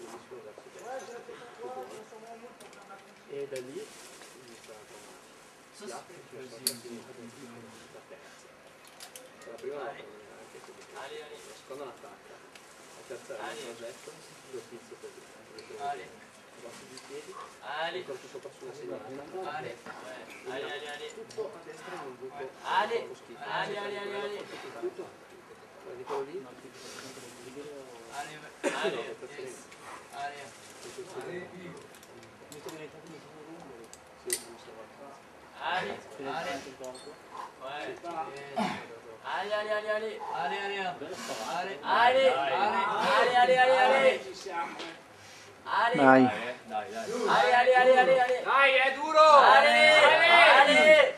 benissimo verso destra, e da lì inizia la si apre la terza. La prima la prende anche così, la seconda l'attacca, la terza è un progetto, lo pizzo così, basta di piedi, il corpo sopra sulla sinistra, tutto a destra in un buco schifo, tutto, di quello lì, Dai. Dai, è duro!